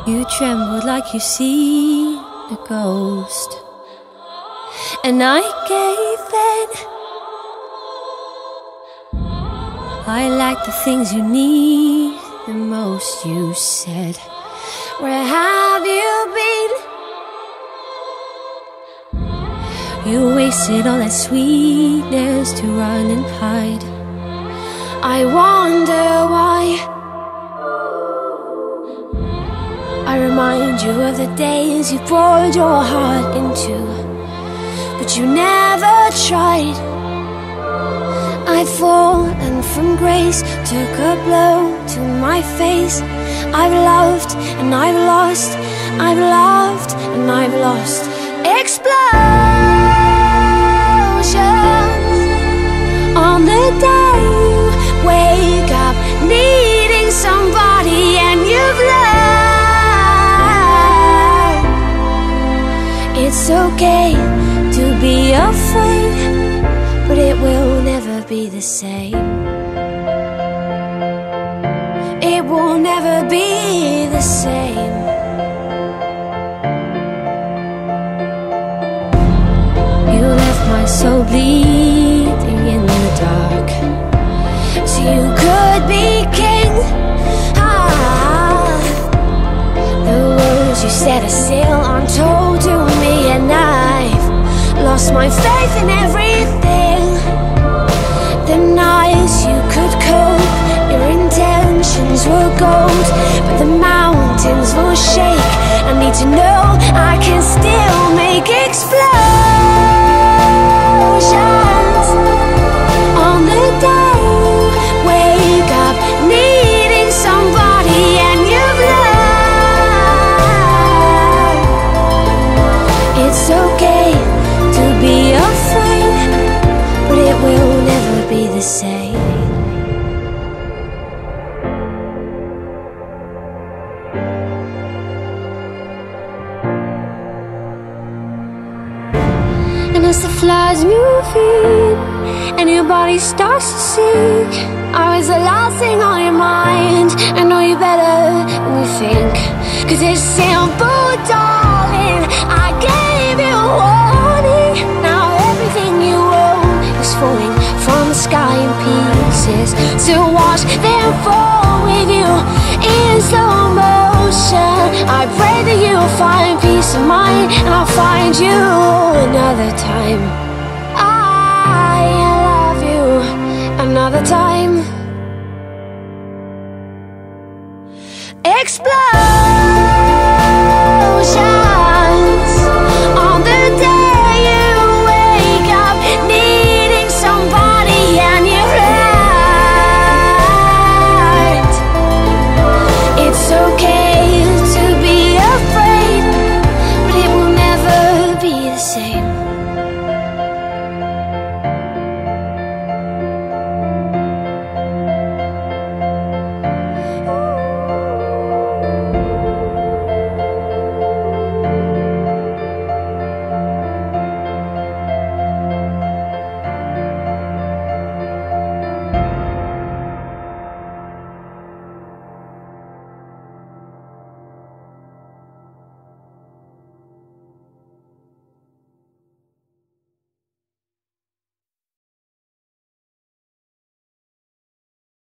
You trembled like you see a ghost, and I gave in. I like the things you need the most. You said, where have you been? You wasted all that sweetness to run and hide. I wonder why. I remind you of the days you poured your heart into, but you never tried. I've fallen from grace, took a blow to my face. I've loved and I've lost, I've loved and I've lost. Explosions on the day you wake up needing somebody and you've learned it's okay to be afraid, but it will never be the same. It will never be the same. You left my soul bleeding in the dark, so you could be king. The words you said are still untold to me, and I've lost my faith in everything. The nights you could cope, your intentions were gold, but the mountains will shake. I need to know I can still make explosions on the day you wake up needing somebody and you've learned it's okay to be afraid, but it will never be the same. And as the floods move in and your body starts to sink, always the last thing on your mind. I know you better than you think, 'cause it's simple, darling. I gave you a warning. Now everything you own is falling from the sky in pieces, to watch them fall with you in slow motion. I pray that you'll find peace of mind, and I'll find you another time. I love you another time. Explode.